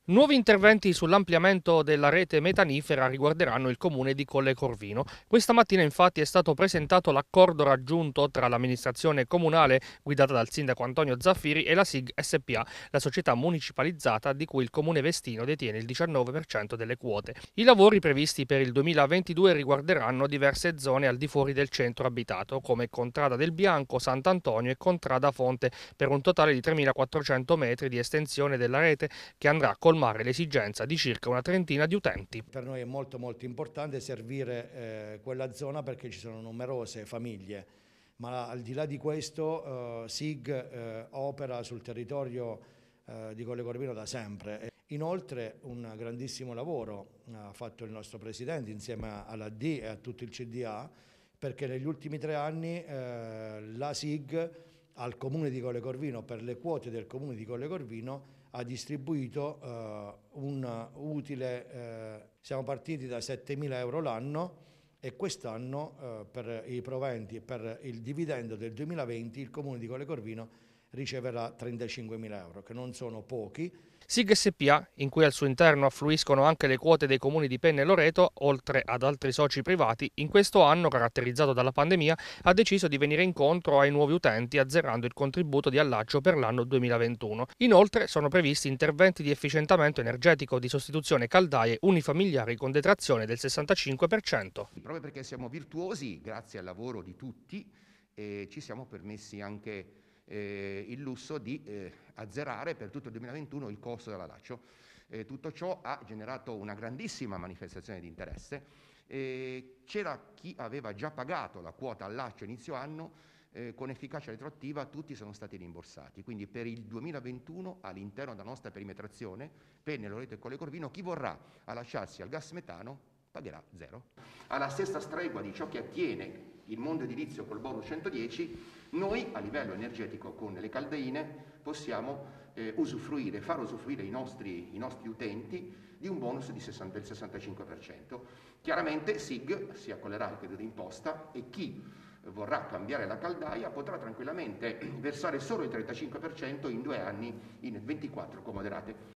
Nuovi interventi sull'ampliamento della rete metanifera riguarderanno il comune di Colle Corvino. Questa mattina infatti è stato presentato l'accordo raggiunto tra l'amministrazione comunale guidata dal sindaco Antonio Zaffiri e la SIG SPA, la società municipalizzata di cui il comune Vestino detiene il 19% delle quote. I lavori previsti per il 2022 riguarderanno diverse zone al di fuori del centro abitato, come Contrada del Bianco, Sant'Antonio e Contrada Fonte, per un totale di 3.400 metri di estensione della rete che andrà a colmare l'esigenza di circa una trentina di utenti. Per noi è molto importante servire quella zona perché ci sono numerose famiglie, ma al di là di questo SIG opera sul territorio di Colle Corvino da sempre. Inoltre un grandissimo lavoro ha fatto il nostro Presidente insieme alla D e a tutto il CDA, perché negli ultimi 3 anni la SIG al Comune di Colle Corvino, per le quote del Comune di Colle Corvino, ha distribuito un utile, siamo partiti da 7.000 euro l'anno e quest'anno per i proventi e per il dividendo del 2020 il Comune di Colle Corvino riceverà 35.000 euro, che non sono pochi. SIG SPA, in cui al suo interno affluiscono anche le quote dei comuni di Penne e Loreto, oltre ad altri soci privati, in questo anno, caratterizzato dalla pandemia, ha deciso di venire incontro ai nuovi utenti azzerando il contributo di allaccio per l'anno 2021. Inoltre sono previsti interventi di efficientamento energetico di sostituzione caldaie unifamiliari con detrazione del 65%. Proprio perché siamo virtuosi, grazie al lavoro di tutti, ci siamo permessi anche il lusso di azzerare per tutto il 2021 il costo dell'allaccio. Tutto ciò ha generato una grandissima manifestazione di interesse. C'era chi aveva già pagato la quota allaccio inizio anno, con efficacia retroattiva tutti sono stati rimborsati, quindi per il 2021 all'interno della nostra perimetrazione, Penne, Loreto e Colle Corvino, chi vorrà allacciarsi al gas metano pagherà zero. Alla stessa stregua di ciò che attiene il mondo edilizio col bonus 110, noi a livello energetico con le caldeine possiamo far usufruire i nostri utenti di un bonus del 65%. Chiaramente SIG si accollerà al credito d'imposta e chi vorrà cambiare la caldaia potrà tranquillamente versare solo il 35% in 2 anni in 24 comoderate.